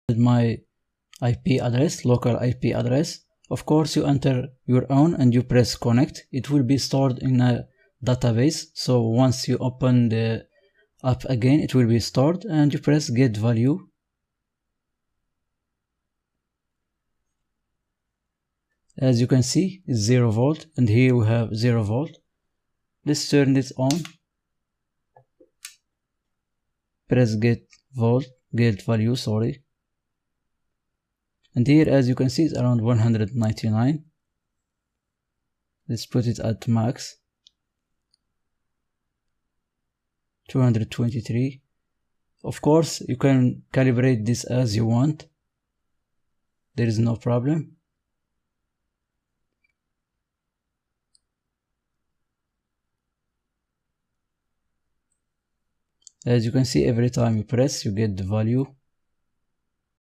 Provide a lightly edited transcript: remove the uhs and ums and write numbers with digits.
my IP address, local IP address. Of course, you enter your own and you press connect. It will be stored in a database. So once you open the app again, it will be stored, and you press get value. As you can see, it's 0 volt, and here we have 0 volt. Let's turn it on. Press get value, sorry. And here, as you can see, it's around 199. Let's put it at max. 223. Of course, you can calibrate this as you want. There is no problem. As you can see, every time you press, you get the value.